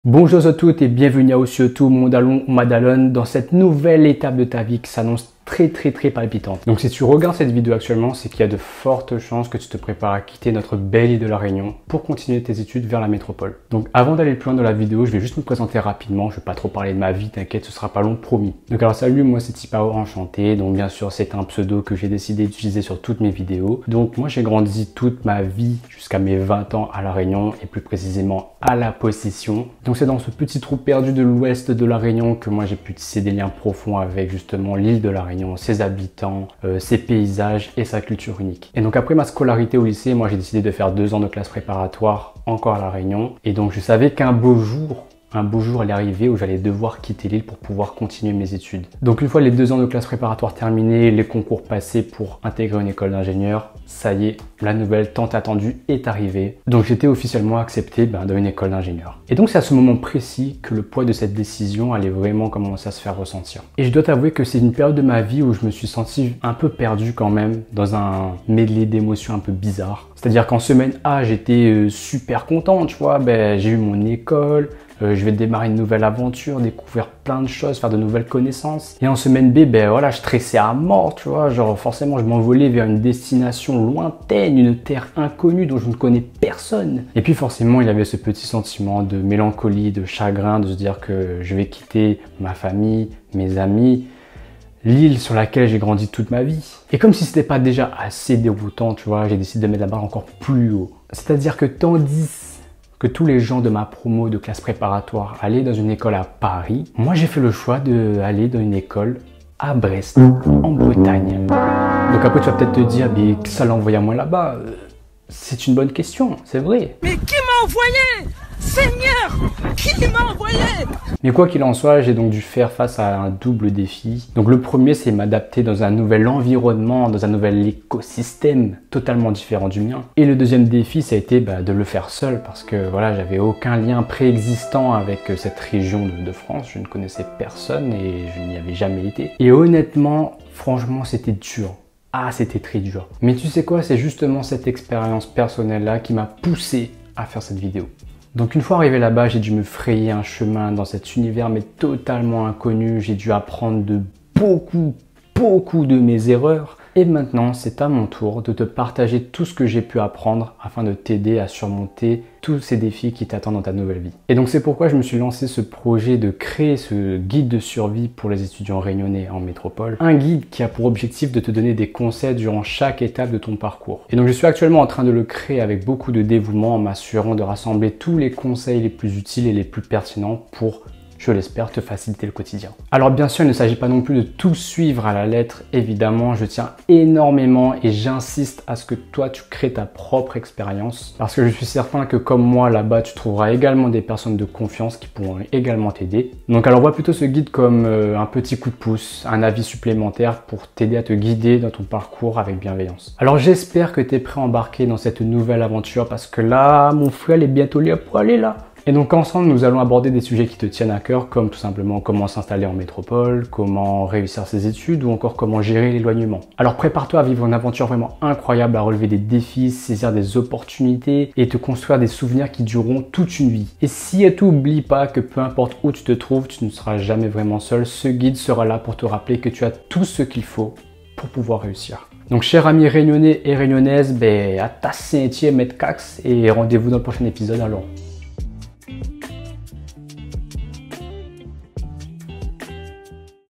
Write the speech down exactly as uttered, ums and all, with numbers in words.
Bonjour à toutes et bienvenue à Aussi Tout, Mondalon ou Madalone dans cette nouvelle étape de ta vie qui s'annonce très très très palpitante. Donc si tu regardes cette vidéo actuellement, c'est qu'il y a de fortes chances que tu te prépares à quitter notre belle île de la Réunion pour continuer tes études vers la métropole. Donc avant d'aller plus loin dans la vidéo, je vais juste me présenter rapidement, je vais pas trop parler de ma vie, t'inquiète, ce sera pas long, promis. Donc alors salut, moi c'est Tipao Enchanté, donc bien sûr c'est un pseudo que j'ai décidé d'utiliser sur toutes mes vidéos. Donc moi j'ai grandi toute ma vie jusqu'à mes vingt ans à la Réunion et plus précisément à la Possession. Donc c'est dans ce petit trou perdu de l'ouest de la Réunion que moi j'ai pu tisser des liens profonds avec justement l'île de la Réunion, ses habitants, euh, ses paysages et sa culture unique. Et donc après ma scolarité au lycée, moi j'ai décidé de faire deux ans de classe préparatoire encore à la Réunion. Et donc je savais qu'un beau jour, un beau jour allait arriver où j'allais devoir quitter l'île pour pouvoir continuer mes études. Donc une fois les deux ans de classe préparatoire terminés, les concours passés pour intégrer une école d'ingénieur, ça y est, la nouvelle tant attendue est arrivée. Donc j'étais officiellement accepté ben, dans une école d'ingénieur. Et donc c'est à ce moment précis que le poids de cette décision allait vraiment commencer à se faire ressentir. Et je dois t'avouer que c'est une période de ma vie où je me suis senti un peu perdu quand même, dans un medley d'émotions un peu bizarre. C'est-à-dire qu'en semaine A, j'étais euh, super content, tu vois, ben, j'ai eu mon école, Euh, je vais démarrer une nouvelle aventure, découvrir plein de choses, faire de nouvelles connaissances. Et en semaine B, ben voilà, je stressais à mort, tu vois, genre forcément je m'envolais vers une destination lointaine, une terre inconnue dont je ne connais personne. Et puis forcément, il y avait ce petit sentiment de mélancolie, de chagrin, de se dire que je vais quitter ma famille, mes amis, l'île sur laquelle j'ai grandi toute ma vie. Et comme si c'était pas déjà assez déroutant, tu vois, j'ai décidé de mettre la barre encore plus haut. C'est-à-dire que tandis que tous les gens de ma promo de classe préparatoire allaient dans une école à Paris, moi j'ai fait le choix d'aller dans une école à Brest, en Bretagne. Donc après tu vas peut-être te dire, mais ça l'a envoyé à moi là-bas. C'est une bonne question, c'est vrai. Mais qui m'a envoyé? Seigneur, qui m'a envoyé? Mais quoi qu'il en soit, j'ai donc dû faire face à un double défi. Donc le premier, c'est m'adapter dans un nouvel environnement, dans un nouvel écosystème totalement différent du mien. Et le deuxième défi, ça a été bah, de le faire seul parce que voilà, j'avais aucun lien préexistant avec cette région de, de France. Je ne connaissais personne et je n'y avais jamais été. Et honnêtement, franchement, c'était dur. Ah, c'était très dur. Mais tu sais quoi, c'est justement cette expérience personnelle-là qui m'a poussé à faire cette vidéo. Donc une fois arrivé là-bas, j'ai dû me frayer un chemin dans cet univers mais totalement inconnu. J'ai dû apprendre de beaucoup, beaucoup de mes erreurs. Et maintenant, c'est à mon tour de te partager tout ce que j'ai pu apprendre afin de t'aider à surmonter tous ces défis qui t'attendent dans ta nouvelle vie. Et donc c'est pourquoi je me suis lancé ce projet de créer ce guide de survie pour les étudiants réunionnais en métropole. Un guide qui a pour objectif de te donner des conseils durant chaque étape de ton parcours. Et donc je suis actuellement en train de le créer avec beaucoup de dévouement en m'assurant de rassembler tous les conseils les plus utiles et les plus pertinents pour, je l'espère, te faciliter le quotidien. Alors bien sûr, il ne s'agit pas non plus de tout suivre à la lettre, évidemment, je tiens énormément et j'insiste à ce que toi tu crées ta propre expérience parce que je suis certain que comme moi là-bas, tu trouveras également des personnes de confiance qui pourront également t'aider. Donc alors vois plutôt ce guide comme euh, un petit coup de pouce, un avis supplémentaire pour t'aider à te guider dans ton parcours avec bienveillance. Alors j'espère que tu es prêt à embarquer dans cette nouvelle aventure parce que là, mon frère, il est bientôt libre pour aller là. Et donc ensemble, nous allons aborder des sujets qui te tiennent à cœur, comme tout simplement comment s'installer en métropole, comment réussir ses études ou encore comment gérer l'éloignement. Alors prépare-toi à vivre une aventure vraiment incroyable, à relever des défis, saisir des opportunités et te construire des souvenirs qui dureront toute une vie. Et si et tout, oublie pas que peu importe où tu te trouves, tu ne seras jamais vraiment seul. Ce guide sera là pour te rappeler que tu as tout ce qu'il faut pour pouvoir réussir. Donc chers amis réunionnais et réunionnaises, ben, à ta Saint-Étienne, Metcax et rendez-vous dans le prochain épisode alors.